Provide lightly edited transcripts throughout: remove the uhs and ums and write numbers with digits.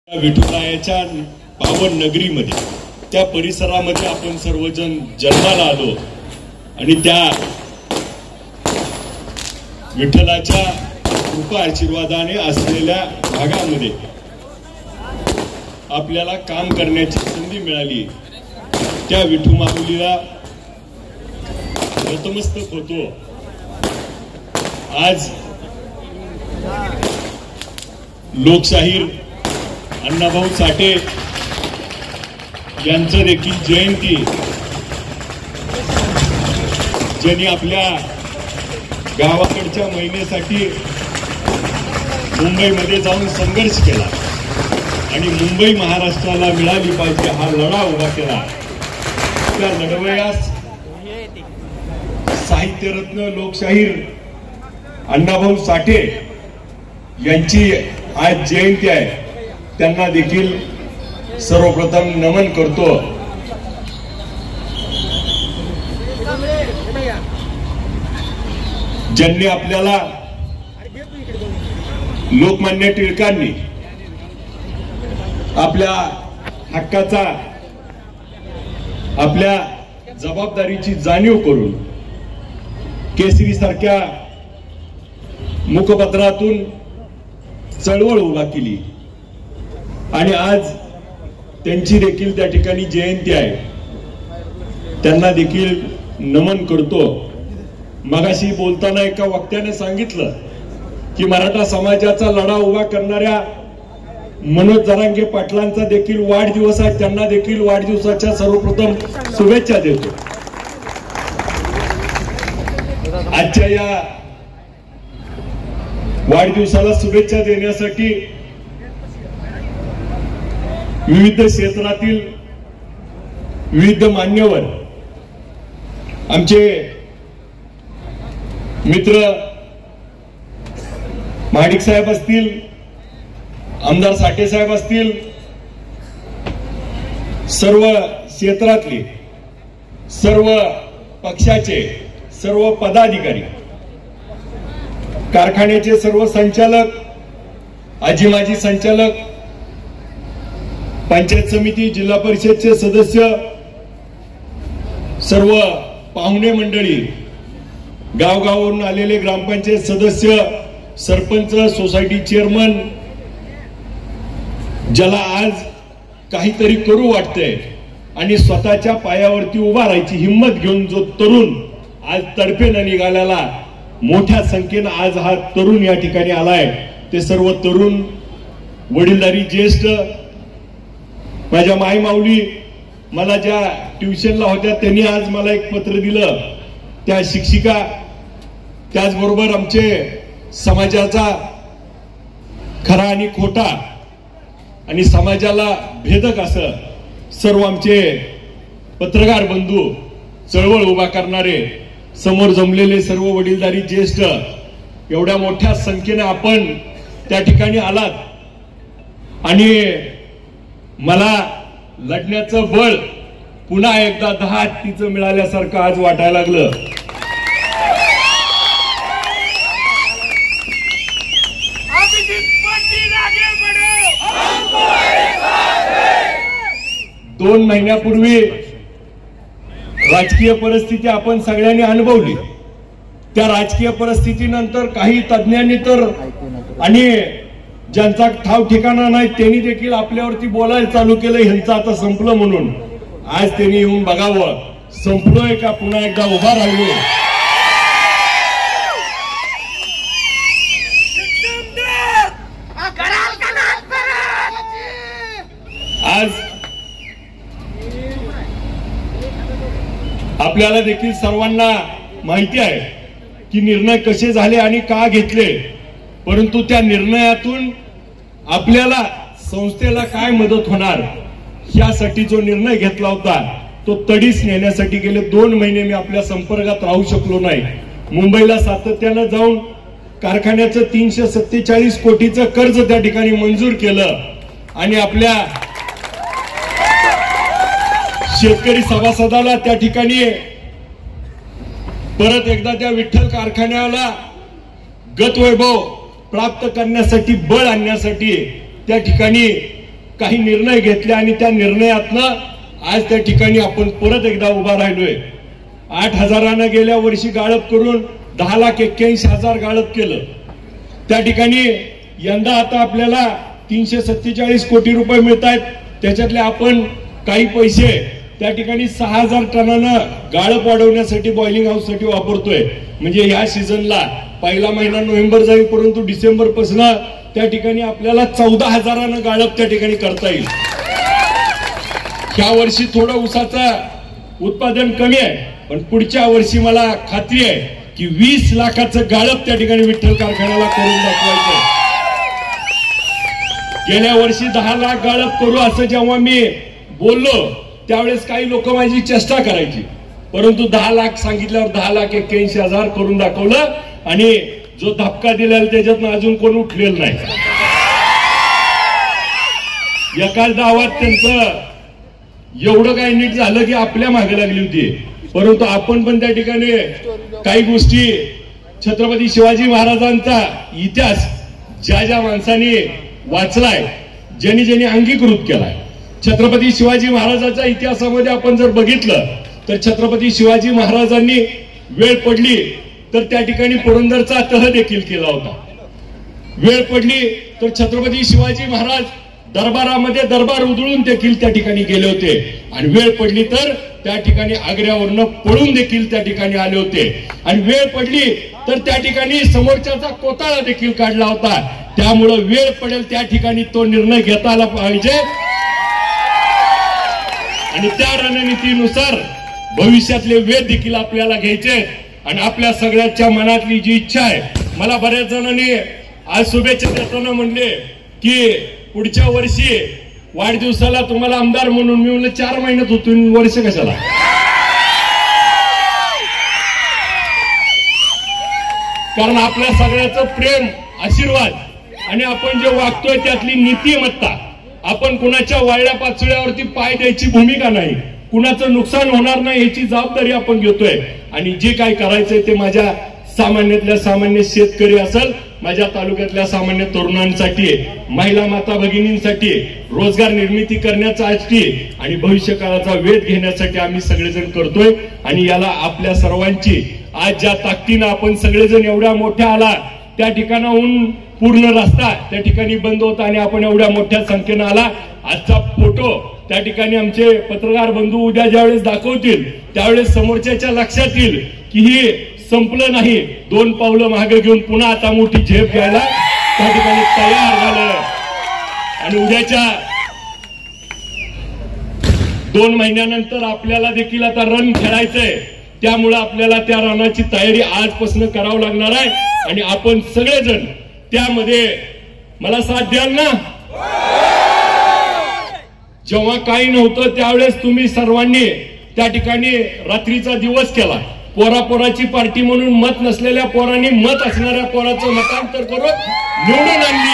विठुरायाच्या पावन नगरीमध्ये त्या परिसरामध्ये आपण सर्वजण जन्माला आलो आणि त्या विठ्ठलाच्या कृपा आशीर्वादाने असलेल्या भागामध्ये आपल्याला काम करण्याची संधी मिळाली। त्या विठू माऊलीला नतमस्तक होतो। आज लोकशाहीर अण्णाभाऊ साठे यांचं देखील जयंती, ज्यांनी आपल्या गावाकडच्या महिनेसाठी मुंबईमध्ये जाऊन संघर्ष केला आणि मुंबई महाराष्ट्राला मिळाली पाहिजे हा लढा उभा केला। त्या लढवयास साहित्यरत्न लोकशाहीर अण्णाभाऊ साठे यांची आज जयंती आहे। त्यांना देखील सर्वप्रथम नमन करतो। ज्यांनी आपल्याला लोकमान्य टिळकांनी आपल्या हक्काचा, आपल्या जबाबदारीची जाणीव करून केसरी सारख्या मुखपत्रातून चळवळ उभा केली आणि आज त्यांची देखील त्या ठिकाणी जयंती आहे। त्यांना देखील नमन करतो। मगाशी बोलताना एका वक्त्याने सांगितलं की मराठा समाजाचा लढा उभा करणाऱ्या मनोज जरांगे पाटलांचा देखील वाढदिवस आहे। त्यांना देखील वाढदिवसाच्या सर्वप्रथम शुभेच्छा देतो। आजच्या या वाढदिवसाला शुभेच्छा देण्यासाठी विविध क्षेत्रातील विविध मान्यवर, आमचे मित्र महाडिक साहेब असतील, आमदार साठे साहेब असतील, सर्व क्षेत्रातले, सर्व पक्षाचे सर्व पदाधिकारी, कारखान्याचे सर्व संचालक, आजी माजी संचालक, पंचायत समिती, जिल्हा परिषदचे सदस्य, सर्व पाहुणे मंडळी, गावगावून आलेले ग्रामपंचायत सदस्य, सरपंच, सोसायटी चेअरमन, ज्याला आज काहीतरी करू वाटतंय आणि स्वतःच्या पायावरती उभा राहायची हिंमत घेऊन जो तरुण आज तडफेनं निघालेला, मोठ्या संख्येनं आज हा तरुण या ठिकाणी आलाय, ते सर्व तरुण, वडीलधारी, ज्येष्ठ, माझ्या माई माऊली मला ज्या ट्युशनला होत्या त्यांनी आज मला एक पत्र दिलं, त्या शिक्षिका, त्याचबरोबर आमचे समाजाचा खरा आणि खोटा आणि समाजाला भेदक असं सर्व आमचे पत्रकार बंधू, चळवळ उभा करणारे, समोर जमलेले सर्व वडीलधारी ज्येष्ठ, एवढ्या मोठ्या संख्येने आपण त्या ठिकाणी आलात आणि मला लढण्याचं बळ पुन्हा एकदा 10 हत्तीचं मिळाल्यासारखं आज वाटायला लागलं। दोन महिन्यापूर्वी राजकीय परिस्थिती आपण सगळ्यांनी अनुभवली। त्या राजकीय परिस्थितीनंतर काही तज्ञांनी तर आणि ज्यांचा ठाव ठिकाणा नाही त्यांनी देखील आपल्यावरती बोलायला चालू केलं, ह्यांचं आता संपलं म्हणून। आज त्यांनी येऊन बघावं संपलोय का पुन्हा एकदा उभा राहिलो। आज आपल्याला देखील सर्वांना माहिती आहे की निर्णय कसे झाले आणि का घेतले, परंतु त्या निर्णयातून आपल्याला संस्थेला काय मदत होणार यासाठी जो निर्णय घेतला होता तो तडीस नेण्यासाठी गेले 2 महिने मी आपल्या संपर्कात राहू शकलो नाही। मुंबईला सातत्यानं जाऊन कारखान्याचं 347 कोटीचं कर्ज त्या ठिकाणी मंजूर केलं आणि आपल्या शेतकरी सभासदाला त्या ठिकाणी परत एकदा त्या विठ्ठल कारखान्याला गतवैभव प्राप्त करण्यासाठी, बळ आणण्यासाठी त्या ठिकाणी काही निर्णय घेतले आणि त्या निर्णयातनं आज त्या ठिकाणी आपण परत एकदा उभा राहिलोय. 8,000 गेल्या वर्षी गाळप करून 10,81,000 गाळप केलं. त्या ठिकाणी यंदा आता आपल्याला 347 कोटी रुपये मिळत आहेत. त्याच्यातले आपण काही पैसे त्या ठिकाणी 6,000 टनानं गाळप वाढवण्यासाठी बॉइलिंग हाऊस साठी वापरतोय. म्हणजे ह्या सीझनला पहिला महिना नोव्हेंबर जाईल, परंतु डिसेंबर पासून त्या ठिकाणी आपल्याला 14,000 गाळप त्या ठिकाणी करता येईल. ह्या वर्षी थोडं ऊसाचं उत्पादन कमी आहे, पण पुढच्या वर्षी मला खात्री आहे की 20 लाखाचं गाळप त्या ठिकाणी विठ्ठल कारखान्याला करून दाखवायचं. गेल्या वर्षी 10 लाख गाळप करू असं जेव्हा मी बोललो त्यावेळेस काही लोक माझी चेष्टा करायची, परंतु 10 लाख सांगितल्यावर 10,81,000 करून दाखवलं आणि जो धपका दिलेला त्याच्यातनं अजून कोण उठलेलं नाही. एकाच गावात त्यांचं एवढं काही नीट झालं की आपल्या मागे लागली होती, परंतु आपण पण त्या ठिकाणी काही गोष्टी छत्रपती शिवाजी महाराजांचा इतिहास ज्या ज्या माणसांनी वाचलाय, ज्यांनी ज्यांनी अंगीकृत केलाय, छत्रपती शिवाजी महाराजांच्या इतिहासामध्ये आपण जर बघितलं तर छत्रपती शिवाजी महाराजांनी वेळ पडली तर त्या ठिकाणी पुरंदरचा तह देखील केला होता. वेळ पडली तर छत्रपती शिवाजी महाराज दरबारामध्ये दरबार उधळून देखील त्या ठिकाणी गेले होते आणि वेळ पडली तर त्या ठिकाणी आग्र्यावरनं पळून देखील त्या ठिकाणी आले होते आणि वेळ पडली तर त्या ठिकाणी समोरच्याचा कोताळा देखील काढला होता. त्यामुळं वेळ पडेल त्या ठिकाणी तो निर्णय घेता आला पाहिजे आणि त्या रणनीतीनुसार भविष्यातले वेध देखील आपल्याला घ्यायचे. आणि आपल्या सगळ्यांच्या मनातली जी इच्छा आहे, मला बऱ्याच जणांनी आज शुभेच्छा देताना म्हणले की पुढच्या वर्षी वाढदिवसाला तुम्हाला आमदार म्हणून. मी म्हणलं 4 महिन्यात होतो, वर्ष कशाला. कारण आपल्या सगळ्याचं प्रेम, आशीर्वाद आणि आपण जे वागतोय त्यातली नीतिमत्ता, आपण कुणाच्या वाळल्या पाचोळ्यावरती पाय द्यायची भूमिका नाही, कुणाचं नुकसान होणार नाही याची जबाबदारी आपण घेतोय. आणि जे काय करायचंय ते माझ्या सामान्यातल्या सामान्य शेतकरी असेल, माझ्या तालुक्यातल्या सामान्य तरुणांसाठी, महिला माता भगिनींसाठी, रोजगार निर्मिती करण्यासाठी आणि भविष्य काळाचा वेध घेण्यासाठी आम्ही सगळेजण करतोय. आणि याला आपल्या सर्वांची आज ज्या ताकदीनं आपण सगळेजण एवढ्या मोठ्या आला, त्या ठिकाणाहून पूर्ण रस्ता त्या ठिकाणी बंद होता आणि आपण एवढ्या मोठ्या संख्येनं आला. आजचा फोटो त्या ठिकाणी आमचे पत्रकार बंधू उद्या ज्यावेळेस दाखवतील त्यावेळेस समोरच्याच्या लक्षात येईल की ही संपलं नाही, 2 पावलं मागे घेऊन पुन्हा आता मोठी झेप घ्यायला त्या ठिकाणी तयार झालं. आणि उद्याच्या 2 महिन्यानंतर आपल्याला देखील आता रण खेळायचंय, त्यामुळे आपल्याला त्या रणाची तयारी आजपासून करावं लागणार आहे. आणि आपण सगळेजण त्यामध्ये मला साथ द्याल ना. जेव्हा काही नव्हतं त्यावेळेस तुम्ही सर्वांनी त्या ठिकाणी रात्रीचा दिवस केला. पोरापोराची पार्टी म्हणून मत नसलेल्या पोरांनी मत असणाऱ्या पोराचं मतांतर करून निवडून आणली.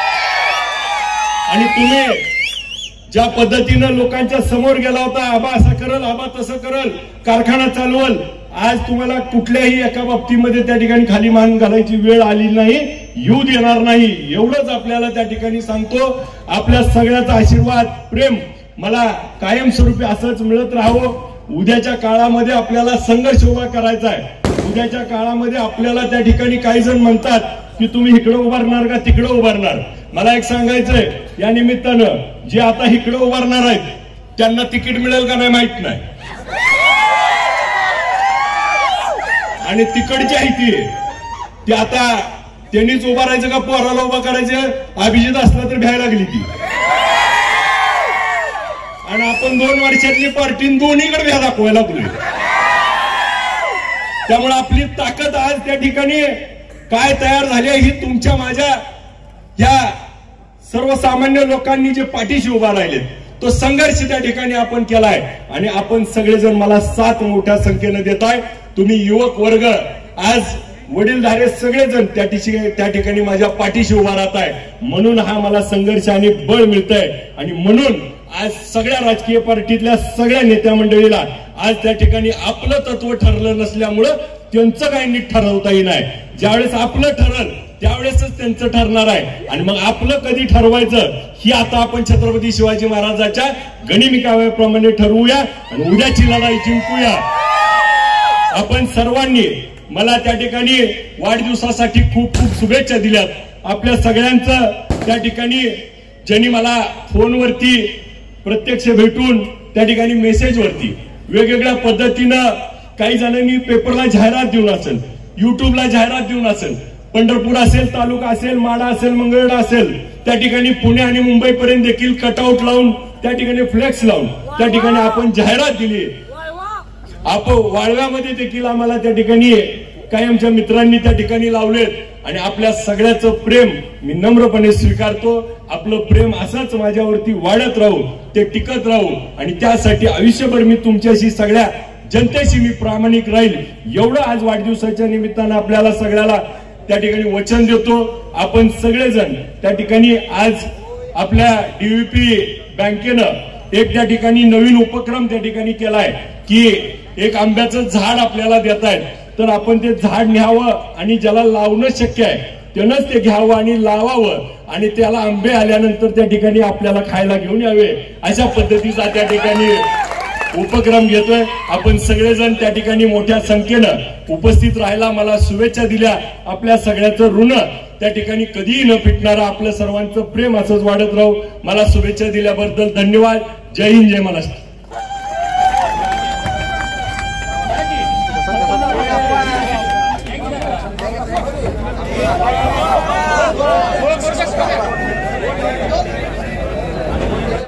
आणि तुम्ही ज्या पद्धतीनं लोकांच्या समोर गेला होता, आबा असं करल, आबा तसं करल, कारखाना चालवल, आज तुम्हाला कुठल्याही एका बाबतीमध्ये त्या ठिकाणी खाली मान घालायची वेळ आली नाही, येऊ देणार नाही. एवढंच आपल्याला त्या ठिकाणी सांगतो. आपल्या सगळ्याचा आशीर्वाद, प्रेम मला कायमस्वरूपी असंच मिळत राहावं. उद्याच्या काळामध्ये आपल्याला संघर्ष उभा करायचा आहे. उद्याच्या काळामध्ये आपल्याला त्या ठिकाणी काही जण म्हणतात की तुम्ही इकडे उभारणार का तिकडे उभारणार. मला एक सांगायचंय या निमित्तानं, जे आता इकडे उभारणार आहेत त्यांना तिकीट मिळेल का नाही माहित नाही, आणि तिकडची आहे ती आता त्यांनीच उभारायचं का पोराला उभा करायचं. अभिजित असला तर भ्यायला लागली ती, आणि आपण 2 वर्षातली पार्टी दोन्हीकडे भ्या दाखवायला लागलोय. त्यामुळे आपली ताकद आज त्या ठिकाणी काय तयार झाली ही तुमच्या माझ्या या सर्वसामान्य लोकांनी जे पाठीशी उभा राहिले तो संघर्ष त्या ठिकाणी आपण केलाय. आणि आपण सगळेजण मला साथ मोठ्या संख्येनं देताय. तुम्ही युवक वर्ग आज वडीलधारे सगळेजण त्या ठिकाणी माझ्या पाठीशी उभा राहत आहे, म्हणून हा मला संघर्ष आणि बळ मिळतंय. आणि म्हणून आज सगळ्या राजकीय पार्टीतल्या सगळ्या नेत्या मंडळीला आज त्या ठिकाणी आपलं तत्व ठरलं नसल्यामुळं त्यांचं काही नीट ठरवता येईल. ज्यावेळेस आपलं ठरल त्यावेळेसच त्यांचं ठरणार आहे। आणि मग आपलं कधी ठरवायचं ही आता आपण छत्रपती शिवाजी महाराजांच्या गणिमिकाव्याप्रमाणे ठरवूया आणि उद्याची लढाई जिंकूया। आपण सर्वांनी मला त्या ठिकाणी वाढदिवसासाठी खूप खूप शुभेच्छा दिल्यात। आपल्या सगळ्यांचं त्या ठिकाणी ज्यांनी मला फोनवरती प्रत्यक्ष भेटून त्या ठिकाणी मेसेजवरती वेगवेगळ्या पद्धतीनं काही जणांनी पेपरला जाहिरात देऊन असेल, युट्यूबला जाहिरात देऊन असेल, पंढरपूर असेल, तालुका असेल, माडा असेल, मंगळवेढा असेल, त्या ठिकाणी पुणे आणि मुंबईपर्यंत देखील कटआउट लावून त्या ठिकाणी फ्लेक्स लावून त्या ठिकाणी आपण जाहिरात दिली। आपण वाळव्यामध्ये देखील आम्हाला त्या ठिकाणी काही आमच्या मित्रांनी त्या ठिकाणी लावलेत आणि आपल्या सगळ्याचं प्रेम मी नम्रपणे स्वीकारतो। आपलं प्रेम असंच माझ्यावरती वाढत राहू, ते टिकत राहू आणि त्यासाठी आयुष्यभर मी तुमच्याशी सगळ्या जनतेशी मी प्रामाणिक राहील एवढं आज वाढदिवसाच्या निमित्तानं आपल्याला सगळ्याला त्या ठिकाणी वचन देतो। आपण सगळेजण त्या ठिकाणी आज आपल्या डीव्हीपी बँकेनं एक त्या ठिकाणी नवीन उपक्रम त्या ठिकाणी केलाय की एक आंब्याचं झाड आपल्याला देत आहेत, तर आपण ते झाड न्यावं आणि ज्याला लावणं शक्य आहे त्यानंच ते घ्यावं आणि लावावं आणि त्याला आंबे आल्यानंतर त्या ठिकाणी आपल्याला खायला घेऊन यावे, अशा पद्धतीचा त्या ठिकाणी उपक्रम घेतोय। आपण सगळेजण त्या ठिकाणी मोठ्या संख्येनं उपस्थित राहायला मला शुभेच्छा दिल्या। आपल्या सगळ्याचं ऋण त्या ठिकाणी कधीही न फिटणारं आपलं सर्वांचं प्रेम असंच वाढत राहू। मला शुभेच्छा दिल्याबद्दल धन्यवाद। जय हिंद, जय महाराष्ट्र।